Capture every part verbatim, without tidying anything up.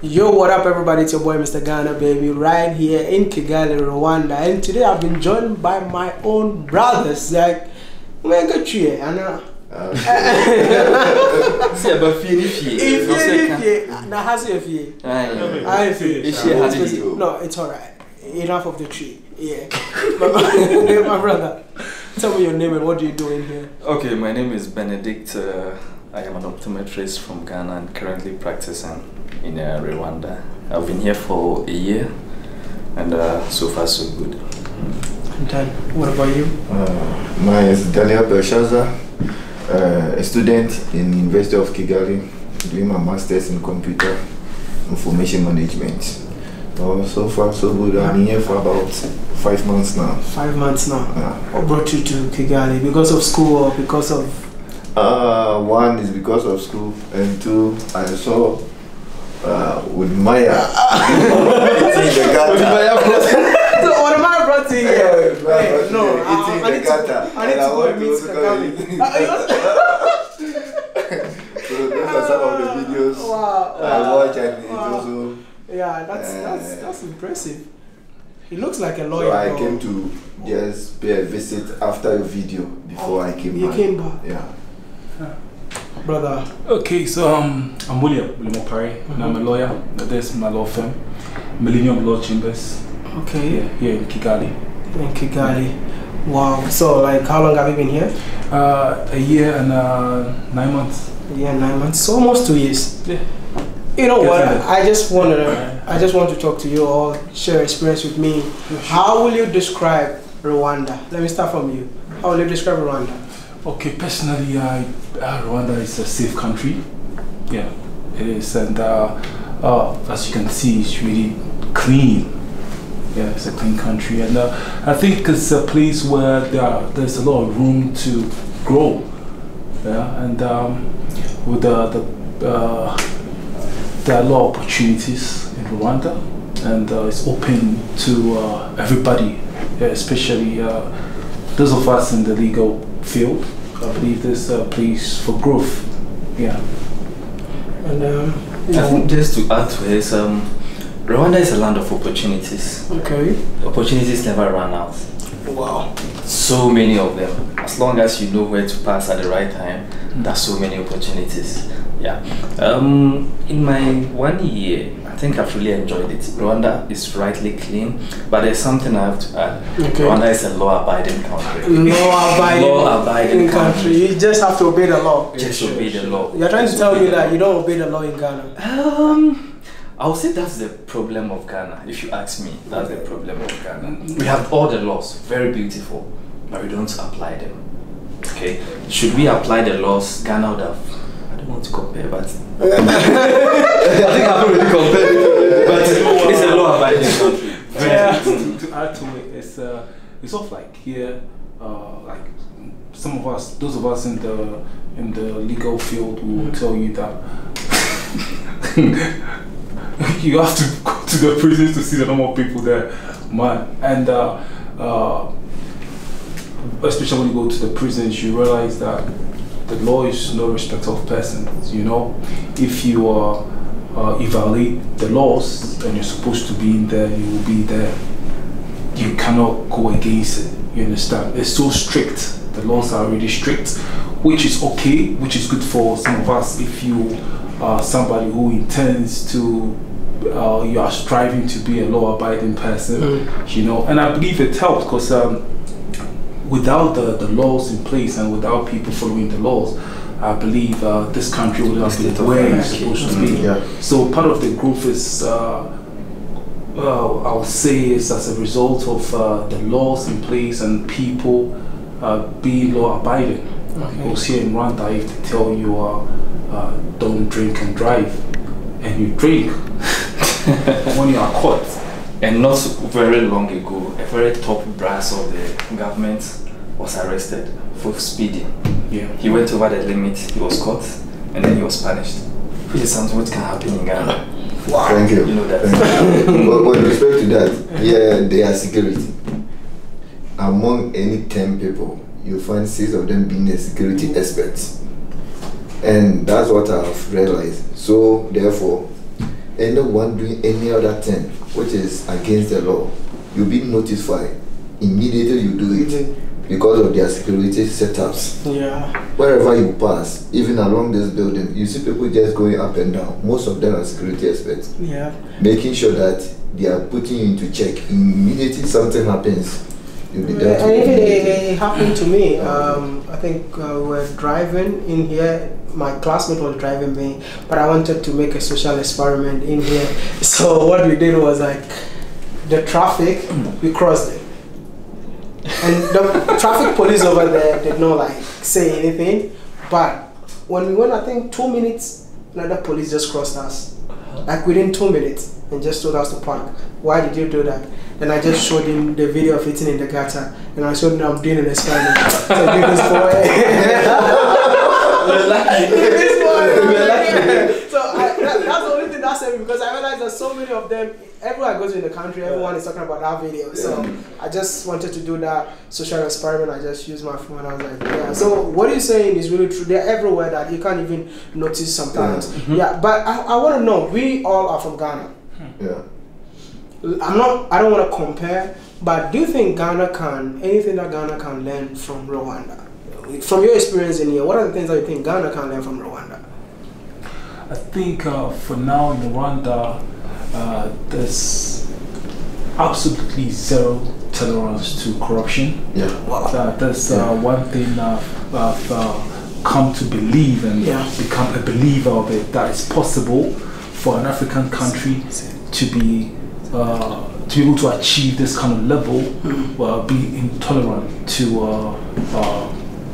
Yo, what up everybody, it's your boy Mister Ghana baby, right here in Kigali, Rwanda, and today I've been joined by my own brothers, like, man, good cheer, I know. See about fee fee. If you fee, now has your fee. I fee. No, it's alright. Enough of the tree. Yeah. My brother, tell me your name and what do you do in here? Okay, my name is Benedict. Uh, I am an optometrist from Ghana and currently practicing in uh, Rwanda. I've been here for a year, and uh, so far so good. And then, what about you? Uh, my name is Daniel Belshazzar, uh, a student in University of Kigali, doing my master's in computer information management. Uh, so far so good. I've been here for about five months now. Five months now. Yeah. What brought you to Kigali? Because of school or because of? Uh, one is because of school, and two, I saw uh, with Maya eating the gata. So what am I brought you here? Hey, no, I, eating I, the need to, gata. I need to go and meet Kagami. So those are some of the videos wow. I watch, and it's wow. also yeah, that's uh, that's that's impressive. He looks like a so lawyer. I bro. came to just pay a visit after a video before oh, I came you back. You came back? Yeah. Brother. Okay, so um, I'm William William Opari, mm-hmm. and I'm a lawyer. This is my law firm, Millennium Law Chambers. Okay. Yeah, here in Kigali. In Kigali. Wow. So, like, how long have you been here? Uh, a year and uh, nine months. A year and nine months. So almost two years. Yeah. You know what? I just want to, I just want to talk to you all, share experience with me. How will you describe Rwanda? Let me start from you. How will you describe Rwanda? Okay, personally, I, uh, Rwanda is a safe country. Yeah, it is, and uh, uh, as you can see, it's really clean. Yeah, it's a clean country, and uh, I think it's a place where there are, there's a lot of room to grow. Yeah, and um, with the, the uh, there are a lot of opportunities in Rwanda, and uh, it's open to uh, everybody, yeah, especially uh, those of us in the legal field. I believe there's a place for growth. Yeah. And um, I think just to add to this, um, Rwanda is a land of opportunities. Okay. Opportunities never run out. Wow. So many of them. As long as you know where to pass at the right time, there's so many opportunities. Yeah. Um, in my one year, I think I've really enjoyed it. Rwanda is rightly clean, but there's something I have to add. Okay. Rwanda is a law-abiding country. Law-abiding law-abiding country. country. You just have to obey the law. Just sure, obey the law. You're trying just to tell me that law. you don't obey the law in Ghana? Um, I would say that's the problem of Ghana. If you ask me, that's the problem of Ghana. We have all the laws, very beautiful, but we don't apply them. Okay, should we apply the laws? Ghana would have. I don't want to compare, but I think I've already compared it. But it's a law-abiding country. Yeah. to, to add to it, it's uh, it's sort of like here, uh, like some of us, those of us in the in the legal field will tell you that you have to go to the prisons to see the number of people there, man. And uh, uh, especially when you go to the prisons, you realize that the law is no respect of persons. You know, if you uh, uh, violate the laws and you're supposed to be in there, you will be there. You cannot go against it. You understand? It's so strict. The laws are really strict, which is okay, which is good for some of us if you are somebody who intends to. Uh, you are striving to be a law-abiding person, mm. you know, and I believe it helps because um, without the, the laws in place and without people following the laws, I believe uh, this country would not be where it's supposed to be. Mm, yeah. So part of the growth is, uh, well, I'll say, is as a result of uh, the laws in place and people uh, being law-abiding. Okay. Because here in Rwanda, if they tell you uh, uh, don't drink and drive, and you drink when you are caught. And not very long ago, a very top brass of the government was arrested for speeding. Yeah. He went over the limit, he was caught, and then he was punished. Which is something what can happen in Ghana. Wow. Thank you. You know that. But with respect to that, yeah, they are security. Among any ten people, you find six of them being a security experts. And that's what I've realized. So therefore, anyone doing any other thing which is against the law, you'll be notified immediately. You do it mm-hmm. because of their security setups. Yeah. Wherever you pass, even along this building, you see people just going up and down. Most of them are security experts. Yeah. Making sure that they are putting you into check. Immediately something happens, you'll be there. And it, it, it happened to me. Um, I think uh, we were driving in here. My classmate was driving me, but I wanted to make a social experiment in here. So what we did was like the traffic, we crossed it. And the traffic police over there did not like say anything. But when we went, I think two minutes, another police just crossed us. Like within two minutes and just told us to park. Why did you do that? Then I just showed him the video of eating in the gutter. And I showed him I'm doing an experiment. So I did this for We're lucky. We're lucky. So I, that, that's the only thing that saved me, because I realized there's so many of them. Everywhere I go to in the country, everyone is talking about that video. So yeah. I just wanted to do that social experiment. I just used my phone. I was like, yeah. So what you're saying is really true. They're everywhere that you can't even notice sometimes. Yeah, mm-hmm. yeah but I, I want to know. We all are from Ghana. Yeah. I'm not. I don't want to compare. But do you think Ghana can anything that Ghana can learn from Rwanda? From your experience in here, what are the things that you think Ghana can learn from Rwanda? I think uh, for now in Rwanda, uh, there's absolutely zero tolerance to corruption. Yeah. Wow. Uh, that's uh, yeah. one thing uh, I've uh, come to believe and yeah. become a believer of it, that it's possible for an African country to be uh, to be able to achieve this kind of level, mm. uh, be intolerant to uh, uh,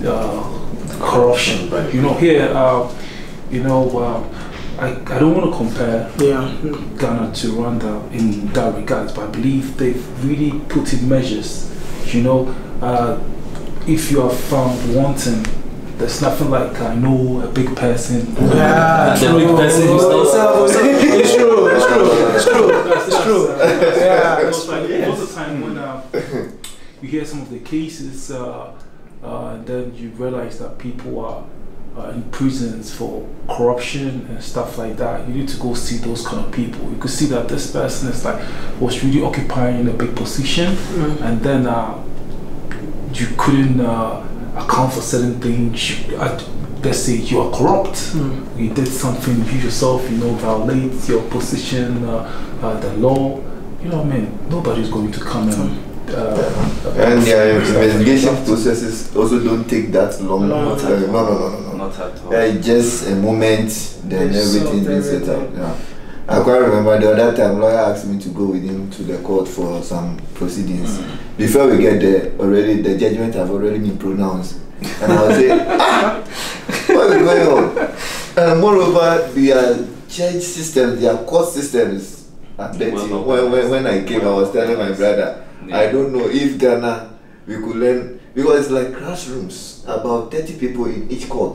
uh, corruption. Right. You know, here, uh, you know, uh, I, I don't want to compare yeah. Ghana to Rwanda in that regard, but I believe they've really put in measures. You know, uh, if you are found wanting, there's nothing like I know a big person. Yeah, the big person who's not. It's true. It's true. It's true. It's true. Yeah. Most like most of the time when uh, you hear some of the cases, uh, uh, and then you realize that people are uh, in prisons for corruption and stuff like that. You need to go see those kind of people. You could see that this person is like was really occupying a big position, mm-hmm. and then uh, you couldn't. Uh, account for certain things. You, uh, let's say you are corrupt, mm. you did something, you yourself, you know, violate your position, uh, uh, the law, you know what I mean? Nobody's going to come and uh, and their investigation processes also don't take that long. No, uh, no, no, no, no, no. Not at all. Uh, just a moment, then It's everything so is set up. Yeah. I quite remember the other time lawyer asked me to go with him to the court for some proceedings. Mm. Before we get there, already the judgment have already been pronounced. And I was saying, ah, what is going on? And moreover, their church systems, their court systems are dirty. Well, when, when, when I came, I was telling my brother, yeah. I don't know if Ghana, we could learn, because it's like classrooms, about thirty people in each court.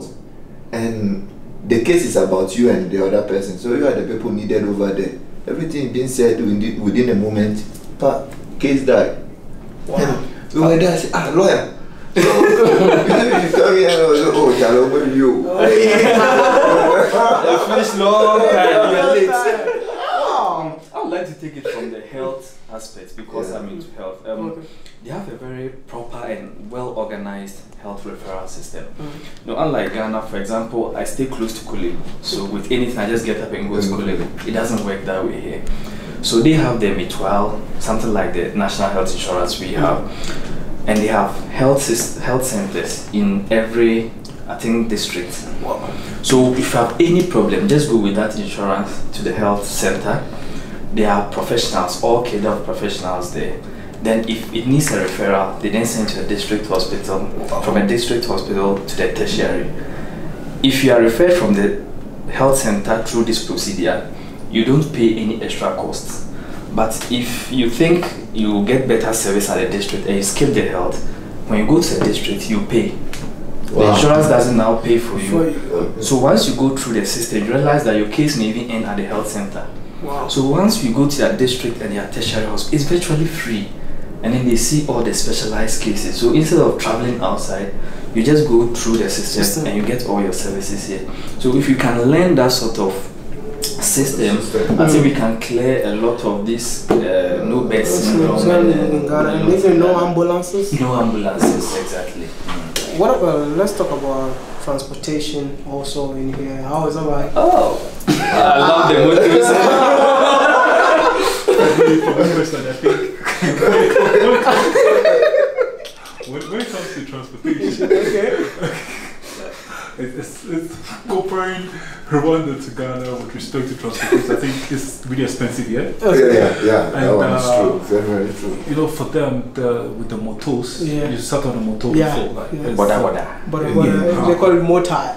And the case is about you and the other person, so you are the people needed over there. Everything being said within, within a moment, but case died. Wow. And we were there, I said, ah, lawyer. So, you come here and I was like, oh, Jalo, where are you? Oh, yeah. Finished long time, you are late. I would like to take it from the health aspect, because yeah. I'm into health. Um, okay. They have a very proper and well organized health referral system. Mm. You know, unlike Ghana, for example, I stay close to Kule, so with anything I just get up and go to Kule. It doesn't work that way here. So they have the Mutual, something like the national health insurance we have, mm. and they have health health centers in every, I think, district. Wow. So if you have any problem, just go with that insurance to the health center. There are professionals, all kind of professionals there. Then if it needs a referral, they then send to a district hospital, from a district hospital to the tertiary. If you are referred from the health center through this procedure, you don't pay any extra costs. But if you think you will get better service at the district and you skip the health, when you go to the district, you pay. Wow. The insurance doesn't now pay for you. So once you go through the system, you realize that your case may even end at the health center. Wow. So once you go to your district and your tertiary hospital, it's virtually free. And then they see all the specialized cases. So instead of traveling outside, you just go through the system, system. and you get all your services here. So if you can learn that sort of system, I think we can clear a lot of this uh, no bed syndrome. So, And, in uh, Ghana, and even no ambulances. no ambulances, exactly. What about? Let's talk about transportation also in here. How is it like? Oh, I love the motors. For the question, I think when, when it comes to transportation, Okay. it's, it's comparing Rwanda to Ghana with respect to transportation. I think it's really expensive here. Yeah, yeah, yeah. That And, one is uh, true. Very, very true. You know, for them, the, with the motors, Yeah. you sat on a motor Yeah, before. Like, yeah. it's- Boda boda. But, Yeah, but yeah. they call it motai.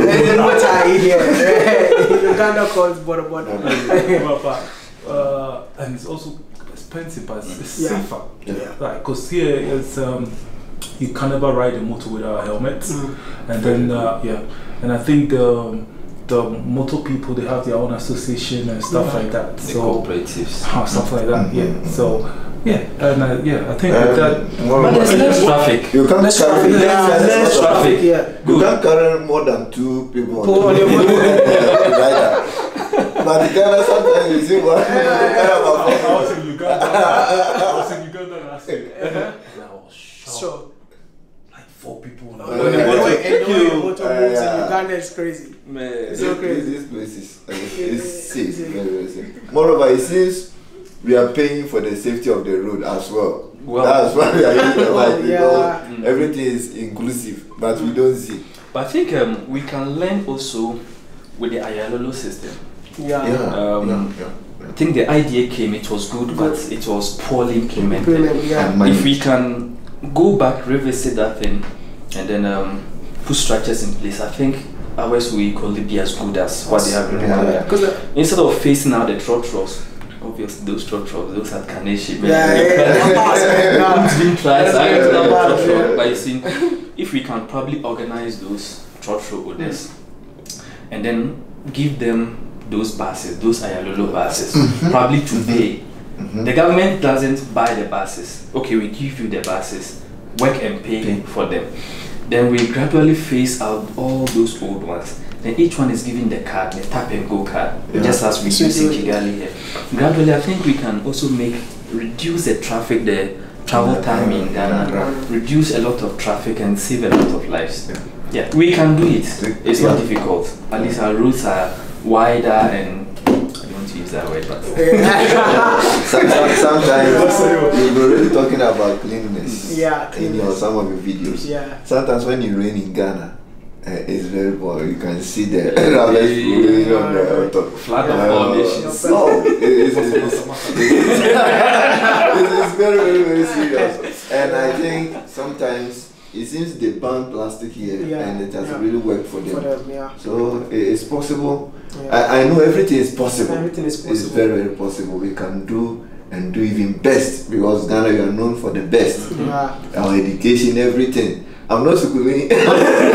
Motai in here. In Uganda calls boda boda. but, but, uh, and it's also expensive, but it's, it's Yeah. safer. Yeah. Like, because here it's um, you can never ride a motor without a helmet, Mm. and then uh, yeah, and I think the the motor people, they have their own association and stuff Yeah. like that. The So cooperatives. uh, stuff like that. Mhm. Yeah. So yeah, and uh, yeah, I think Um, with that. more But there's about- less traffic. You can't Less carry traffic. less- Yeah, less less traffic. traffic. Yeah. You can't carry more than two people Two on on the your motor. rider. But the Ghana sometimes you see one carry about I four. was in Uganda. I was in Uganda last week. And I was shocked. Sure. Like four people. on Uh, the When the yeah. motor, Yeah. and the way the motor Uh, moves in yeah. Uganda is crazy. It's so okay. crazy. These places, uh, it's safe, very, very safe. Moreover, it seems we are paying for the safety of the road as well. Well, That's why we are using the light, Yeah. because Mm. everything is inclusive, but we don't see. but I think um, we can learn also with the Ayalolo system. Yeah. Um, yeah, I think the idea came, it was good, but it was poorly implemented. Implement, yeah. And If we managed. can go back, revisit that thing, and then um, put structures in place, I think ours will equally be as good as what they have in Yeah. Rwanda. Because the- Instead of facing out the trotros, obviously those trotros, those are Kaneshi. Yeah, yeah, yeah. It's been tried, That's I good. don't know Yeah. trotro, but you see, if we can probably organize those trotro owners and then give them those buses, those Ayalolo buses, probably to pay. Mhm. The government doesn't buy the buses. Okay, we give you the buses, work and pay Pay. for them. Then we gradually phase out all those old ones. Then each one is given the card, the tap and go card, Yeah. just as we So use in do it. Kigali here. Gradually, I think we can also make reduce the traffic, the travel Yeah. time in Ghana, Yeah. reduce a lot of traffic and save a lot of lives. Yeah. Yeah, we can do it. It's not Yeah. difficult. At least our routes are wider and I don't want to use that word, but Some- some- Sometimes you're already talking about cleanliness. Yeah, In your, cleanliness. some of your videos. Yeah. Sometimes when you rain in Ghana, uh, it's very boring. You can see the rubbish rolling on the top. Flood of Uh, foundations. No, it- it's, it's, it's, it's, it's very, very, very serious. And I think sometimes it seems they ban plastic here, Yeah, and it has yeah. really worked for them. For them, yeah. So it- it's possible. Yeah. I, I know everything is possible. Everything is It's possible. very, very possible. We can do and do even best, because Ghana, you are known for the best. Yeah. Our education, everything. I'm not schooling. You're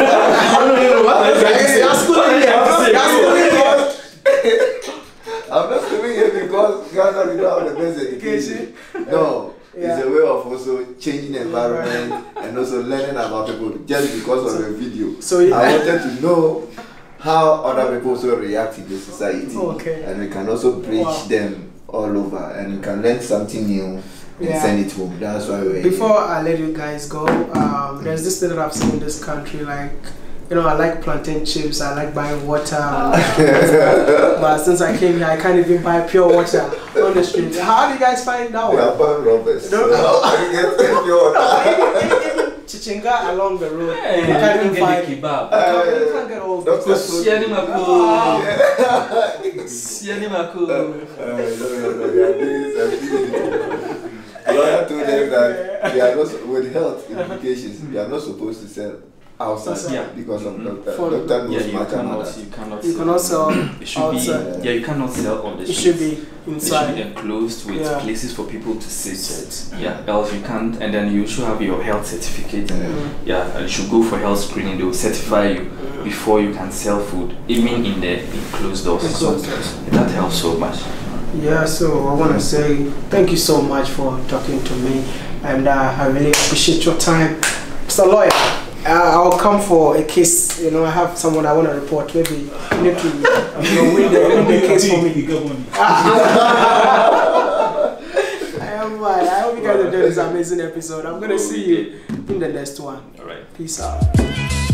schooling here. You're schooling here. I'm not schooling here because Ghana, we don't have the best education. No. Yeah. It's a way of also changing the environment and also learning about people just because of the video. So, yeah. I wanted to know how other people also react in the society. Okay. And we can also bridge Wow. them all over, and we can learn something new and Yeah. send it home. That's why we're Before I let you guys go, um, there's this thing that I've seen in this country, like, you know, I like plantain chips, I like buying water, and, but since I came here, I can't even buy pure water on the street. How do you guys find that We are one? born robbers. No. So I get pure water. Even Chichinga along the road, Hey, you can't even get find. the You kebab. can't, you can't get all Doctor this. told Siani me. mako. Siani mako. Uh, no, no, no, we are doing something. Lawyer told them that we are not, with health implications, we are not supposed to sell outside Yeah. because of Mhm. doctor. For- Doctor Yeah, knows you much about cannot, that. you cannot. You cannot sell It should outside. be. Yeah, you cannot sell on the It street. should be They should be inside. enclosed with Yeah. places for people to sit. Yeah, else you can't. And then you should have your health certificate. Yeah. Yeah, and you should go for health screening. They will certify you before you can sell food, even in the enclosed doors. So Enclosed doors. that helps so much. Yeah, so I want to say thank you so much for talking to me, and uh, I really appreciate your time, Mister Lawyer. Uh, I'll come for a case. You know, I have someone I want to report. Maybe you need to, you know, win the, win the case for me. I am mad. I hope you guys enjoyed this amazing episode. I'm gonna see you in the next one. All right. Peace out.